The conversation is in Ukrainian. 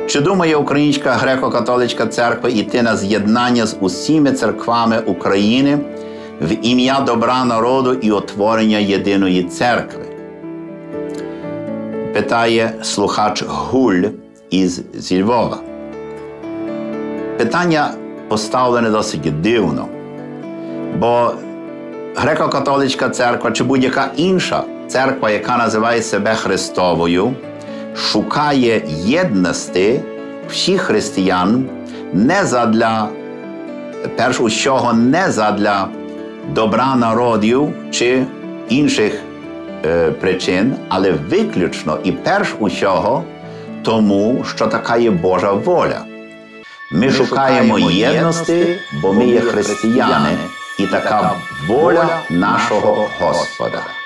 Чи думає Українська греко-католицька церква йти на з'єднання з усіма церквами України в ім'я добра народу і утворення єдиної церкви? Питає слухач Гуль зі Львова. Питання поставлене досить дивно, бо греко-католицька церква чи будь-яка інша церква, яка називає себе Христовою, шукає єдності всіх християн не задля, перш усього, не задля добра народів чи інших причин, але виключно і перш усього тому, що така є Божа воля. Ми шукаємо єдності, бо ми є християни, і така воля нашого Господа.